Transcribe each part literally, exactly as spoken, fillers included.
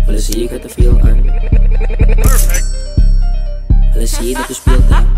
Hulle sê ek het te veel aan. Hulle sê dat ons speelt aan.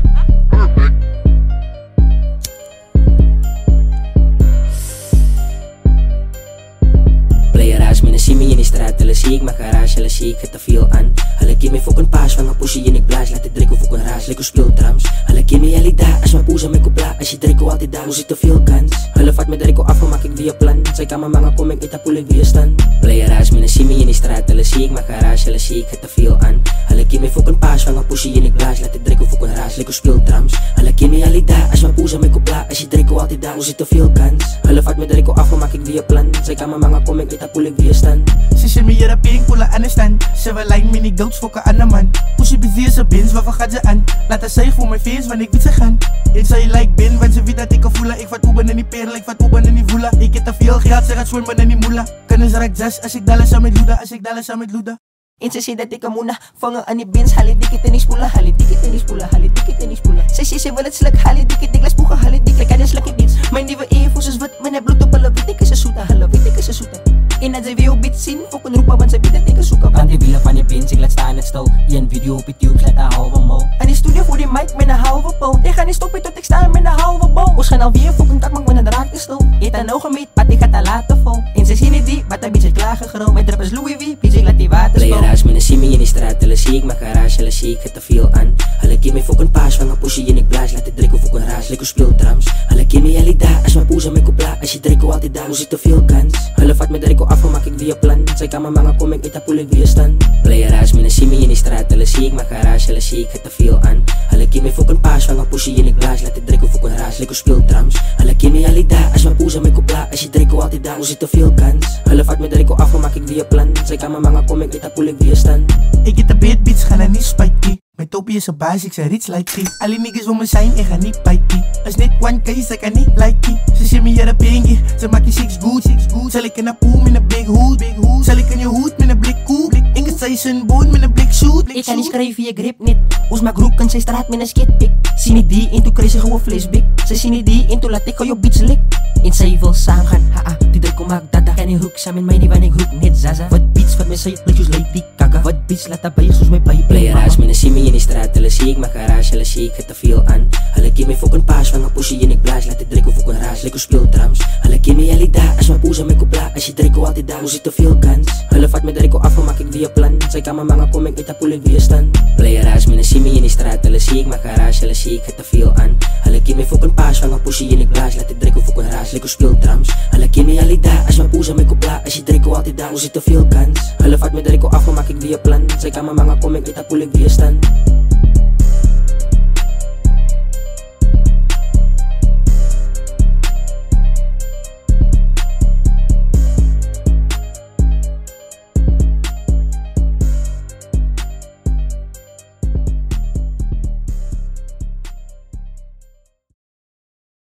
Playeraars, myne sê my in die straat. Hulle sê ek maak garage, hulle sê ek het te veel aan. Hulle ken my fucking paas, van my pussy en ek blaas. Laat die Draco fucking raas, like ons speel drums. Hulle ken my al die dag, as my poes en my kopla. As die Draco altyd daar, ons het te veel kans. Hulle vat my Draco af, maak ek weer plan. Sy kan my manga kom, ek uit a poel, ek weerstand. Playeraars, myne sê my in die straat. Hulle sê ek maak garage, hulle sê ek het te veel aan. Hulle ken my fucking paas, van my pussy en ek blaas. Laat die Draco fucking raas, like ons speel drums. Hulle ken my al die dag, as my poes en my kopla. As die Draco altyd daar, ons het te veel kans. Hulle vat my Draco af, maak ek weer plan. Sy kan my manga kom, ek uit a poel, ek weerstand. Ze zien me hier op één koele understand. Ze wil like mini goats fokken aan de man. Pussy bezig ze bins, waarvan gaat ze aan? Laat haar zeggen voor mijn face, wanneer ik weet ze gaan. En zij like bin, want ze weet dat ik kan voelen. Ik vat oeben in die perl, ik vat oeben in die voela. Ik heb te veel geld, ze gaat zwemmen in die moela. Kunnen ze raak zes, als ik dalles aan met Luda, als ik dalles aan met Luda. En ze sê dat ek muna vangen aan die bins. Haal die dikkie in die spoelen, haal die dikkie in die spoelen, haal die dikkie in die spoelen. Sy sê sy wil het slik, haal die dikkie, dik las boegen, haal die dikkie, kan die slikkie diens. My nieuwe Airforce is wit, myne bloed op hulle, weet ek is a soete, hulle weet ek is a soete. En as sy weer op iets sien, fokken roepen, want sy weet dat ek a soeke. Van die wielen van die bins, ek laat staan het stil. Een video op die tubes, laat a halve mou. Aan die studio voor die mic, myne halve pou. Ek gaan nie stoppen tot ek staan, myne halve bou. Ons gaan alweer fokken tak, maak myne draak te stil. Eet aan nou gemeet, pat ek gaat a later vol. En sy sê nie die, wat hy beetje klaar gegril. My drip is Louis V, please ek laat die water spul. Playeraars, myne sê my in die straat. Hulle sê ek maak garage, hulle sê ek het te veel aan. Hulle ken my fucking paas, van my pussy en ek blaas. Laat die Draco fucking raas, like ons speel drums. Hulle ken my al die dag, as my poes en my kopla. As die Draco altyd daar, ons het te veel kans. Hulle vat my Draco af, maak ek weer plan. Sy kan my manga kom, ek uit a poel, ek weerstand. Playeraars, myne sê my in die straat. Hulle sê ek maak garage, hulle sê ek het te veel aan. Hulle ken my fucking paas, van my pussy en ek blaas. Laat die Draco fucking raas, like ons speel drums. Hulle ken my al die dag, as my poes en my kopla. As die Draco altyd daar, ons het te veel kans. Hulle vat my Draco af, maak ek weer plan. Sy kan my manga kom, ek uit a poel, ek weerstand. Ik heb de beat beats, gaan er niet spijt. Mijn topie is een baas, ik zei rich like die. Alle niggas wil me zijn, ik ga niet bijten. Als net one case, ik kan niet like. Ze zien me hier op pinky, ze maakt die six good, six good. Zal ik in een pool met een big hood, big hood. Zal ik in je hoed met een blik koe, blik. Ik ga zij zijn boot met een blik shoot, blik. Ik kan niet schrijven, je grip niet. Ons maak roek en zij straat met een skitpik. Zie niet die, en toen krijg ze gewoon flesbik. Ze zien niet die, en toen laat ik al je beats lik. En zij wil samen gaan, haha, die Draco maak dada. Kan je hoek samen met mij, die wanneer ik hoek net zaza. Wat beats, wat mij zei, lichtjes leid die kaka. Wat beats, laat dat bij je soos mijn pijp. Playeraars, myne sê my in die straat. Hulle sê ek maak garage, hulle sê ek het te veel aan. Hulle ken my fucking paas, van my pussy en ek blaas. Laat die Draco fucking raas, like ons speel drums. Hulle ken my al die dag, as my poes en my kopla. As die Draco altyd daar, ons het te veel kans. Hulle vat my Draco af, maak ek weer plan. Sy kan my manga kom, ek uit a poel, ek weerstand. Playeraars, myne sê my in die straat. Hulle sê ek maak garage, hulle sê ek het te veel aan. Hulle ken my fucking paas, van my pussy en ek blaas. Laat die Draco fucking raas, like ons speel drums. Hulle ken my al die dag, as my poes en my kopla. As die Draco altyd daar, ons het te veel kans. Hulle vat my Draco af, maak ek weer plan. Sy kan my manga kom, ek uit a poel, ek weerstand.